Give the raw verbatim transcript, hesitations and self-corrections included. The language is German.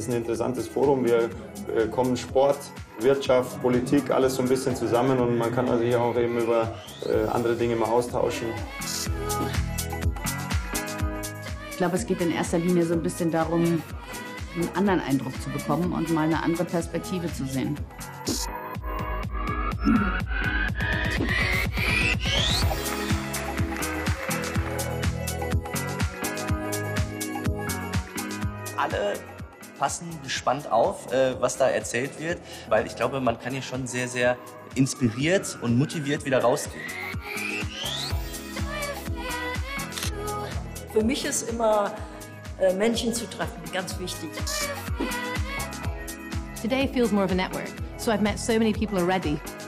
ist ein interessantes Forum. Wir äh, kommen Sport, Wirtschaft, Politik, alles so ein bisschen zusammen und man kann also hier auch eben über äh, andere Dinge mal austauschen. Ich glaube, es geht in erster Linie so ein bisschen darum, einen anderen Eindruck zu bekommen und mal eine andere Perspektive zu sehen. Alle passen gespannt auf, was da erzählt wird, weil ich glaube, man kann hier schon sehr, sehr inspiriert und motiviert wieder rausgehen. Für mich ist immer äh, Menschen zu treffen ganz wichtig. Today feels more of a network, so I've met so many people already.